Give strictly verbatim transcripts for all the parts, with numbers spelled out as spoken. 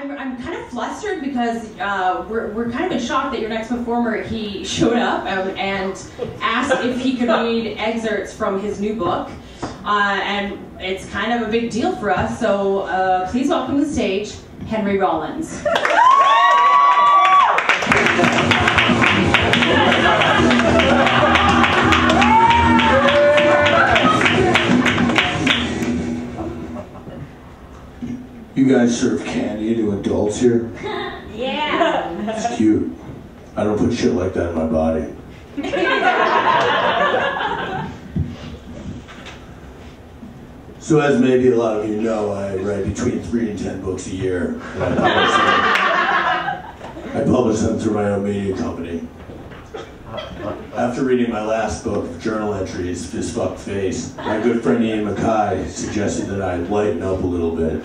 I'm, I'm kind of flustered because uh, we're, we're kind of in shock that your next performer, he showed up um, and asked if he could read excerpts from his new book. Uh, and it's kind of a big deal for us, so uh, please welcome to the stage, Henry Rollins. You guys serve candy to adults here? Yeah. It's cute. I don't put shit like that in my body. So as maybe a lot of you know, I write between three and ten books a year. And I publish them. I publish them through my own media company. After reading my last book, Journal Entries, Fist Fucked Face, my good friend Ian Mackay suggested that I lighten up a little bit.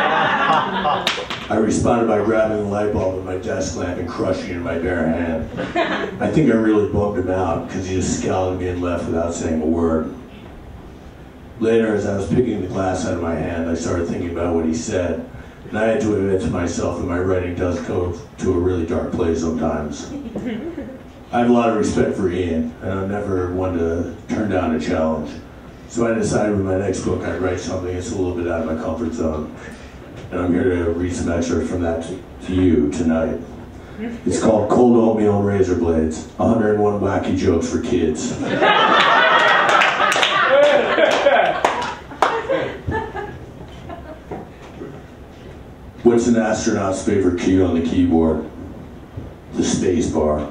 I responded by grabbing the light bulb in my desk lamp and crushing it in my bare hand. I think I really bummed him out because he just scowled at me and left without saying a word. Later, as I was picking the glass out of my hand, I started thinking about what he said, and I had to admit to myself that my writing does go to a really dark place sometimes. I have a lot of respect for Ian, and I'm never one to turn down a challenge. So I decided with my next book I'd write something that's a little bit out of my comfort zone. And I'm here to read some excerpts from that to, to you tonight. It's called Cold Oatmeal and Razor Blades, one hundred and one Wacky Jokes for Kids. What's an astronaut's favorite key on the keyboard? The space bar.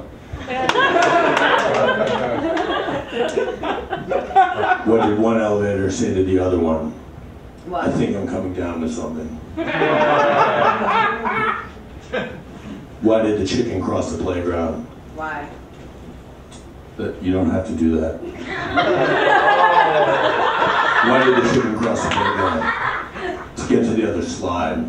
What did one elevator say to the other one? What? I think I'm coming down to something. Why did the chicken cross the playground? Why? But you don't have to do that. Why did the chicken cross the playground? To get to the other slide.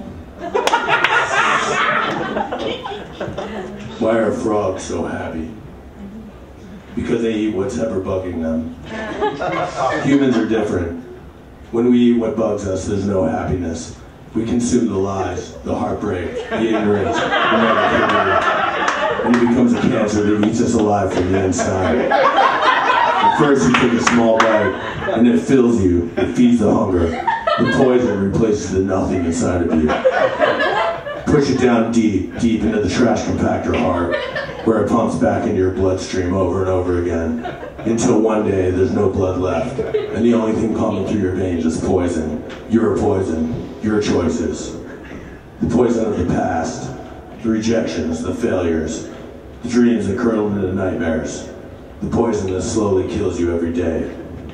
Why are frogs so happy? Because they eat what's ever bugging them. Humans are different. When we eat what bugs us, there's no happiness. We consume the lies, the heartbreak, the ignorance, the negativity, and it becomes a cancer that eats us alive from the inside. At first you take a small bite, and it fills you, it feeds the hunger. The poison replaces the nothing inside of you. Push it down deep, deep into the trash compactor heart, where it pumps back into your bloodstream over and over again, until one day there's no blood left, and the only thing pumping through your veins is poison. Your poison, your choices. The poison of the past, the rejections, the failures, the dreams that curdle into nightmares, the poison that slowly kills you every day.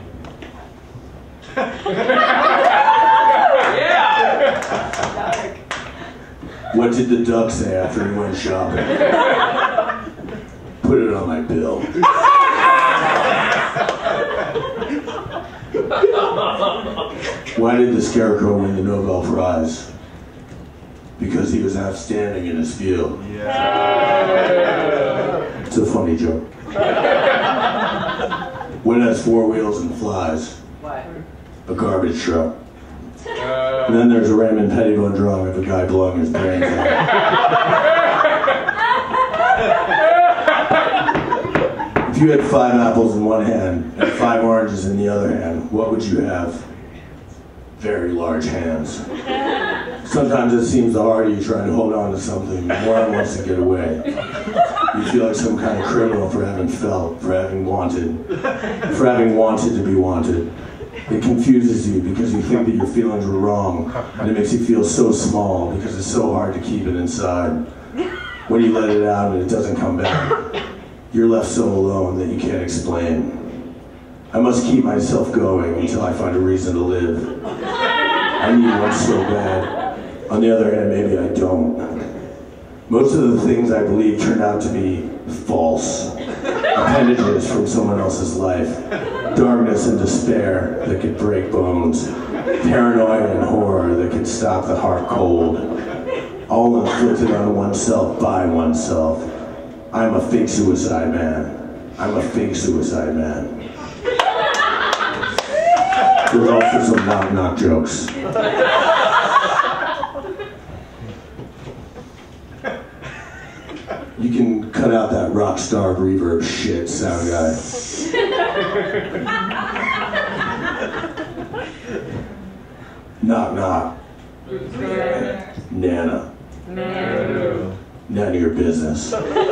What did the duck say after he went shopping? Put it on my bill. Why did the scarecrow win the Nobel Prize? Because he was outstanding in his field. Yeah. It's a funny joke. What has four wheels and flies? What? A garbage truck. And then there's a Raymond Pettibone drawing of a guy blowing his brains out. If you had five apples in one hand and five oranges in the other hand, what would you have? Very large hands. Sometimes it seems the harder you try to hold on to something, the more it wants to get away. You feel like some kind of criminal for having felt, for having wanted, for having wanted to be wanted. It confuses you because you think that your feelings were wrong, and it makes you feel so small because it's so hard to keep it inside. When you let it out and it doesn't come back, you're left so alone that you can't explain. I must keep myself going until I find a reason to live. I need one so bad. On the other hand, maybe I don't. Most of the things I believe turned out to be false. Appendages from someone else's life. Darkness and despair that could break bones. Paranoia and horror that could stop the heart cold. All inflicted on oneself by oneself. I'm a fake suicide man. I'm a fake suicide man. There's also some knock-knock jokes. You can cut out that rock star reverb shit, sound guy. Knock knock. Who's there? Nana. No. None of your business.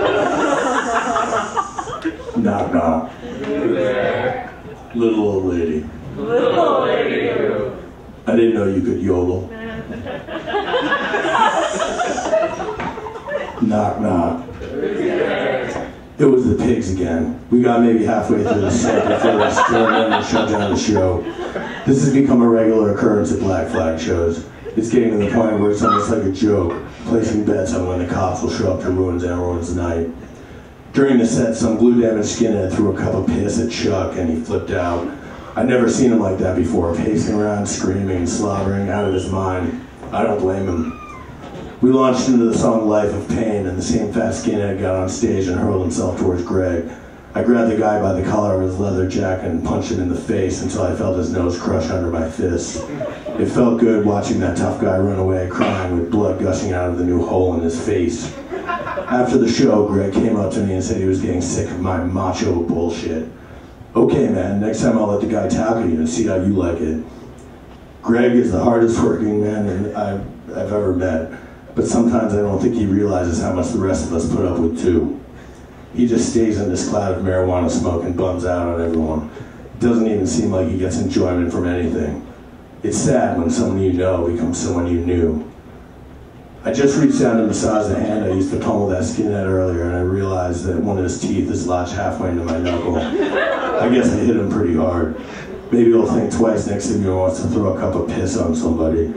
Knock knock. Who's there? Little old lady. Little old lady. I didn't know you could yodel. Knock knock. Who's there? It was the pigs again. We got maybe halfway through the set before they stormed in and shut down the show. This has become a regular occurrence at Black Flag shows. It's getting to the point where it's almost like a joke, placing bets on when the cops will show up to ruin everyone's night. During the set, some glue-damaged skinhead threw a cup of piss at Chuck and he flipped out. I'd never seen him like that before, pacing around, screaming and slobbering out of his mind. I don't blame him. We launched into the song Life of Pain, and the same fat skinhead got on stage and hurled himself towards Greg. I grabbed the guy by the collar of his leather jacket and punched him in the face until I felt his nose crush under my fist. It felt good watching that tough guy run away crying with blood gushing out of the new hole in his face. After the show, Greg came up to me and said he was getting sick of my macho bullshit. Okay, man, next time I'll let the guy tackle you and see how you like it. Greg is the hardest working man I've, I've ever met, but sometimes I don't think he realizes how much the rest of us put up with too. He just stays in this cloud of marijuana smoke and bums out on everyone. It doesn't even seem like he gets enjoyment from anything. It's sad when someone you know becomes someone you knew. I just reached down to massage the hand I used to pummel that skinhead earlier, and I realized that one of his teeth is lodged halfway into my knuckle. I guess I hit him pretty hard. Maybe he'll think twice next time he wants to throw a cup of piss on somebody.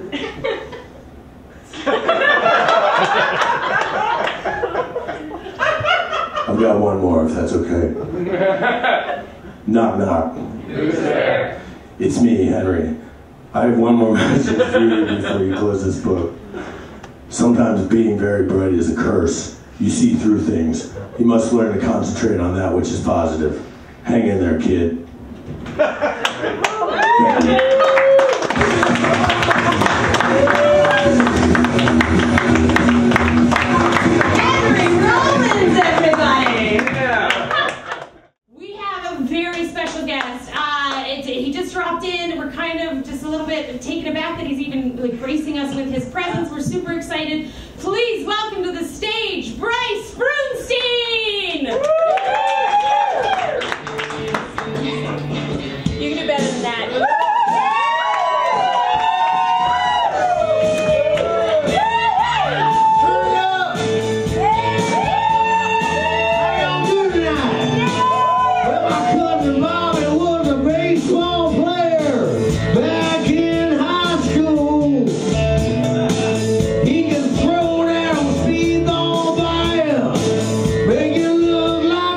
I've got one more, if that's okay. Knock knock. Who's there? It's me, Henry. I have one more message for you before you close this book. Sometimes being very bright is a curse. You see through things. You must learn to concentrate on that which is positive. Hang in there, kid. Thank you. Dropped in. We're kind of just a little bit taken aback that he's even like gracing us with his presence. We're super excited. Please welcome to the stage, Bryce Brunstein! You can do better than that. He can throw down speed on by him, make it look like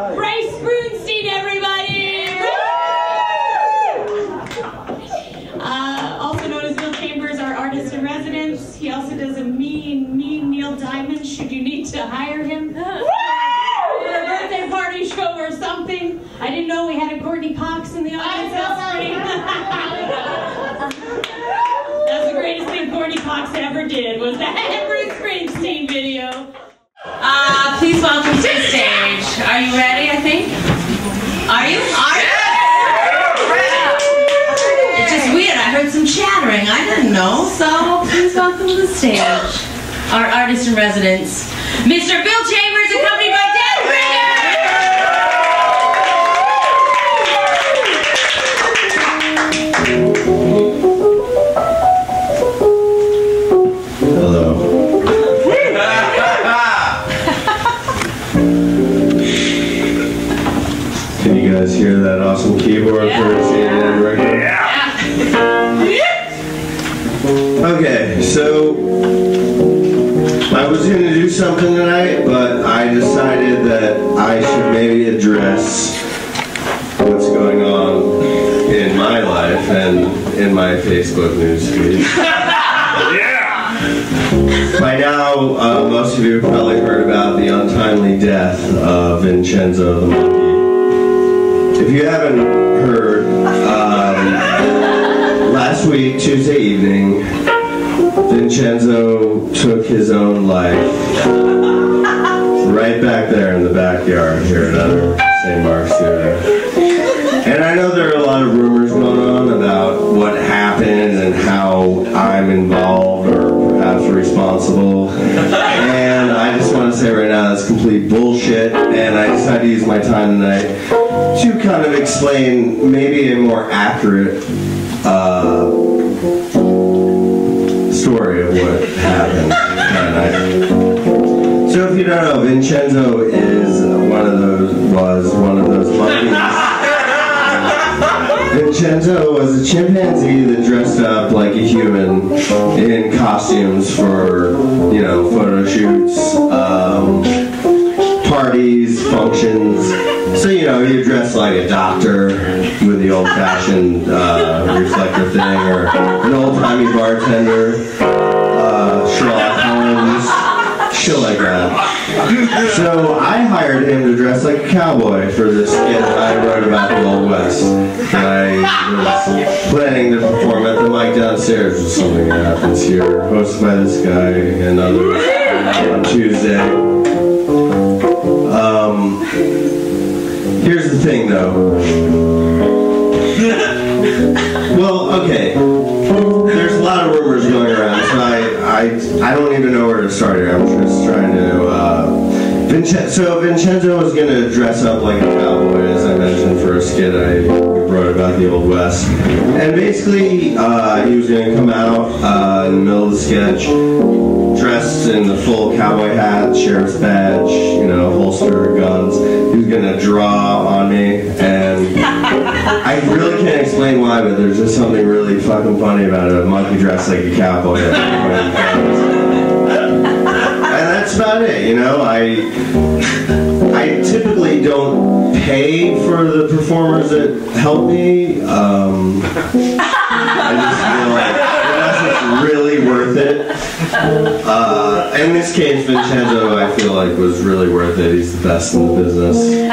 Bryce Spoonstein, everybody! Uh, also known as Bill Chambers, our artist in residence. He also does a mean, mean Neil Diamond, should you need to hire him. For a birthday party show or something. I didn't know we had a Courtney Cox in the audience last spring. That's the greatest thing Courtney Cox ever did, was that Bruce Springsteen video. Uh, please welcome to the stage. Are you ready, I think? Are you? Are you? It's just weird, I heard some chattering, I didn't know, so please welcome to the stage our artist in residence, Mister Bill Chambers, accompanied by Dan Ringer! Hello. Can you guys hear that awesome keyboard Yeah. for Dan Ringer? Okay, so I was going to do something tonight, but I decided that I should maybe address what's going on in my life and in my Facebook newsfeed. By now, uh, most of you have probably heard about the untimely death of Vincenzo the monkey. If you haven't heard, um, last week, Tuesday evening, Vincenzo took his own life right back there in the backyard here at our Saint Mark's Theater. And I know there are a lot of rumors going on about what happened and how I'm involved or perhaps responsible. And I just want to say right now that's complete bullshit, and I decided to use my time tonight to kind of explain maybe a more accurate uh, story of what happened that night. So if you don't know, Vincenzo is one of those, was one of those monkeys. Vincenzo was a chimpanzee that dressed up like a human in costumes for, you know, photo shoots, um, parties, functions. So, you know, you dress like a doctor with the old-fashioned uh, reflector thing, or an old-timey bartender, uh, Sherlock Holmes, shit like that. So I hired him to dress like a cowboy for this skit that I wrote about the Old West. And I was planning to perform at the mic downstairs, which is something that happens here, hosted by this guy and others on Tuesday. Um, here's the thing, though. Well, okay. There's a lot of rumors going around, so I, I, I don't even know where to start here. I'm just trying to, uh, Vincenzo, so Vincenzo was going to dress up like a cowboy, as I mentioned, for a skit I wrote about the Old West. And basically, uh, he was going to come out uh, in the middle of the sketch, dressed in the full cowboy hat, sheriff's badge, you know, holster, guns. He was going to draw on me, and I really can't explain why, but there's just something really fucking funny about a monkey dressed like a cowboy. And that's about it, you know. I I typically don't pay for the performers that help me. Um, I just feel like unless it's really worth it. Uh, in this case, Vincenzo, I feel like, was really worth it. He's the best in the business.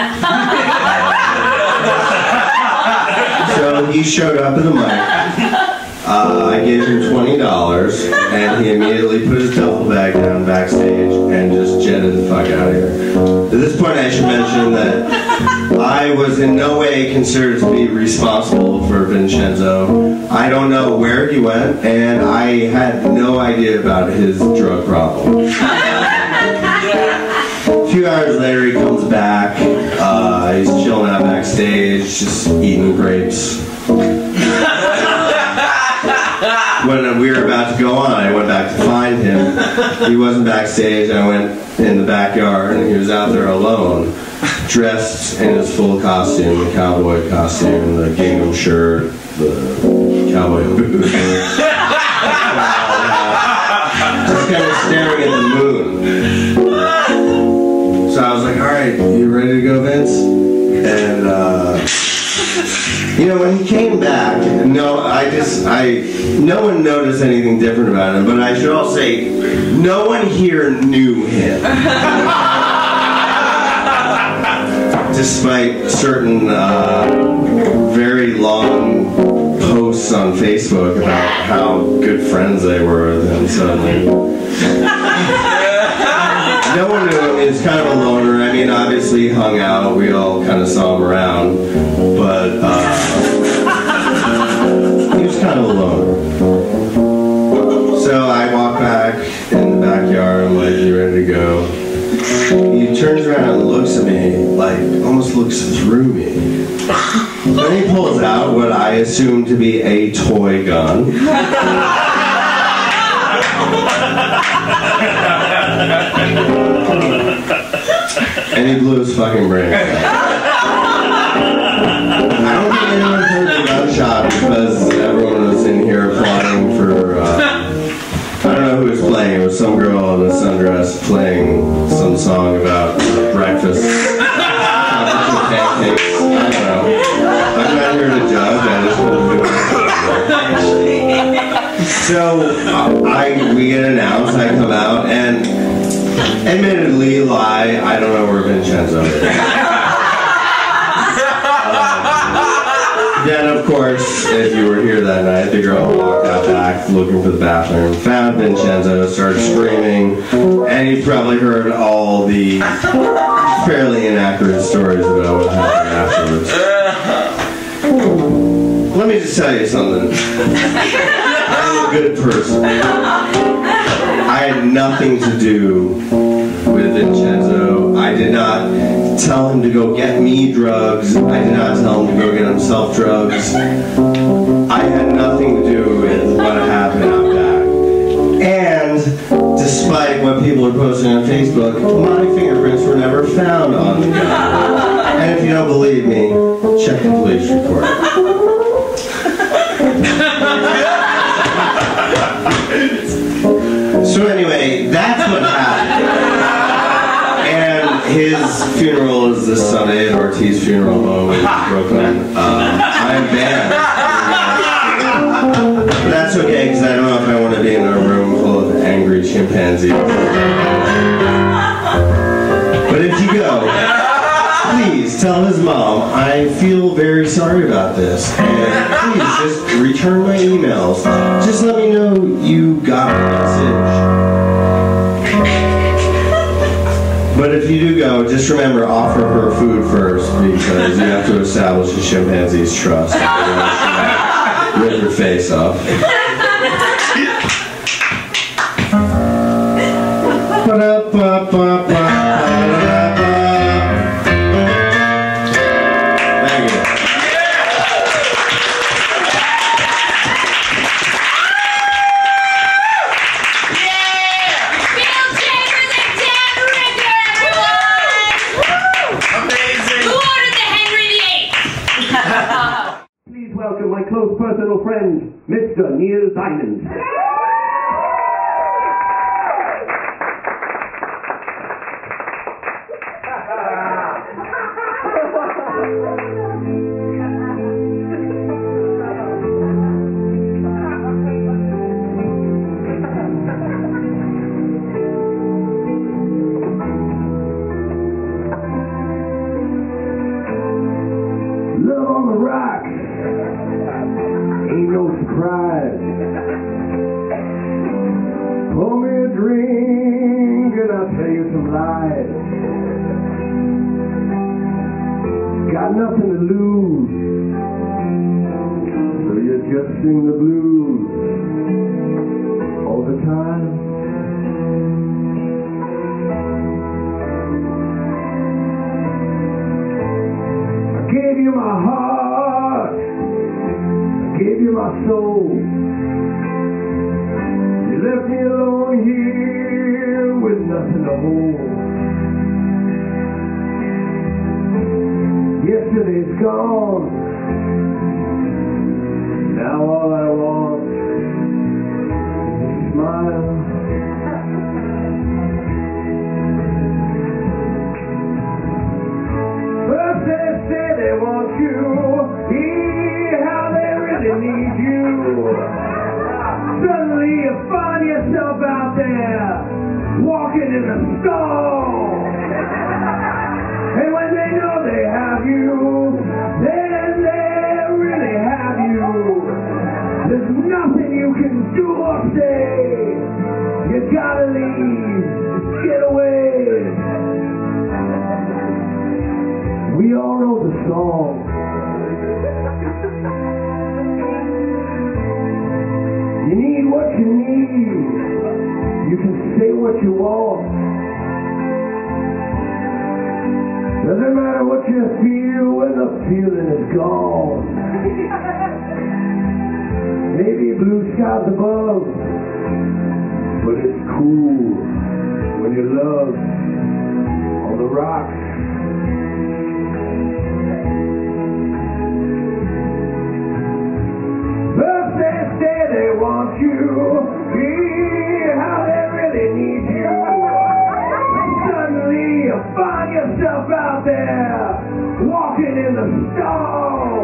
Uh, so he showed up at the mic. Uh, I gave him twenty dollars, and he immediately put his duffel bag down backstage and just jetted the fuck out of here. At this point, I should mention that I was in no way considered to be responsible for Vincenzo. I don't know where he went, and I had no idea about his drug problem. A few hours later, he comes back. Uh, he's chilling out backstage, just eating grapes. When we were about to go on, I went back to find him. He wasn't backstage. I went in the backyard, and he was out there alone, dressed in his full costume, the cowboy costume, the gingham shirt, the cowboy boots. Just kind of staring at the moon. So I was like, all right, you ready to go, Vince? And, uh, you know, when he came back, no, I just, I, no one noticed anything different about him, but I should also say, no one here knew him. Despite certain, uh, very long posts on Facebook about how good friends they were, then suddenly no one knew him. He was kind of a loner. I mean, obviously he hung out. We all kind of saw him around, but uh, he was kind of a loner. So I walk back in the backyard. I'm like, you ready to go? He turns around and looks at me, like, almost looks through me. Then he pulls out what I assume to be a toy gun. And he blew his fucking brains out. I don't think anyone heard the gunshot because everyone was in here applauding for, uh, I don't know who was playing. It was some girl in a sundress playing some song about breakfast. Pancakes. I don't know. I'm not here to judge. I just want to do it. So uh, I we get announced. I come out and admittedly lie. I don't know where Vincenzo is. Then, of course, if you were here that night, the girl walked out back looking for the bathroom, found Vincenzo, started screaming, and you probably heard all the fairly inaccurate stories about what happened afterwards. Let me just tell you something. I'm a good person. I had nothing to do with Vincenzo. I did not tell him to go get me drugs. I did not tell him to go get himself drugs. I had nothing to do with what happened out back. And despite what people are posting on Facebook, my fingerprints were never found on the gun. And if you don't believe me, check the police report. So anyway, that's what happened. And his funeral is this Sunday at Ortiz Funeral Home in Brooklyn. Um, I'm banned. But that's okay, because I don't know if I want to be in a room full of angry chimpanzees. But if you go, please tell his mom I feel very sorry about this. And please just return my emails. Just let me know you got the message. But if you do go, just remember, offer her food first, because you have to establish a chimpanzee's trust. Rip her face off. Thank you. Please welcome my close personal friend, Mister Neil Diamond. Love on the rocks, ain't no surprise. Pour me a drink and I'll tell you some lies. Got nothing to lose, so you just sing the blues all the time. I gave you my heart, I gave you my soul. You left me alone here with nothing to hold. Yesterday's gone, now all I want is a smile. First they you. See how they really need you. Suddenly you find yourself out there walking in the stall. And when they know they have you, then they really have you. There's nothing you can do or say. You gotta leave, get away. We all know the song. You need what you need. You can say what you want. Doesn't matter what you feel when the feeling is gone. Maybe blue skies above, but it's cool when you love on the rocks. But they say they want you, see how they really need you. Suddenly you find yourself out there walking in the stall.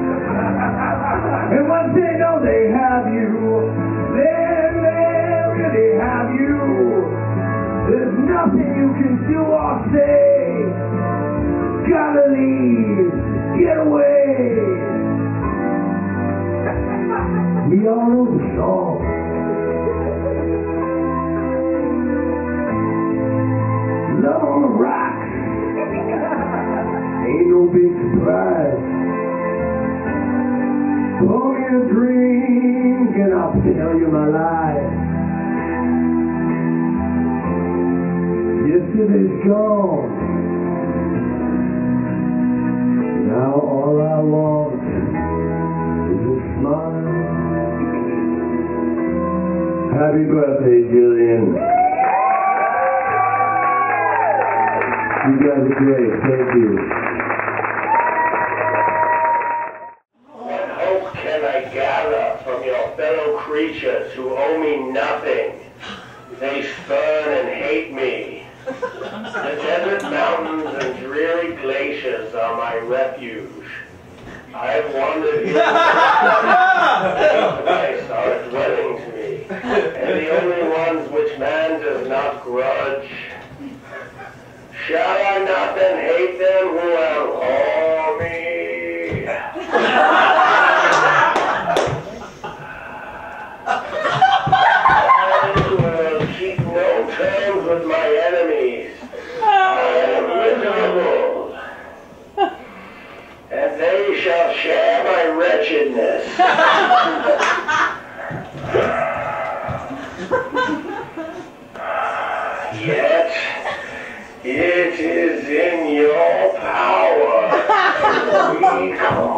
And once they know they have you, then they really have you. There's nothing you can do or say. Gotta leave, get away. We all know the song. Love on the rocks. Ain't no big surprise. Pour me a drink and I'll tell you my life. Yesterday's gone. Now all I want is a smile. Happy birthday, Jillian. You guys are great. Thank you. What hope can I gather from your fellow creatures who owe me nothing? They spurn and hate me. The desert mountains and dreary glaciers are my refuge. I've wandered here twice are a dwelling to me, and the only ones which man does not grudge. Shall I not then hate them who abhor me? I will keep no terms with my enemies. I am miserable, and they shall share my wretchedness. Yet it is in your power to recall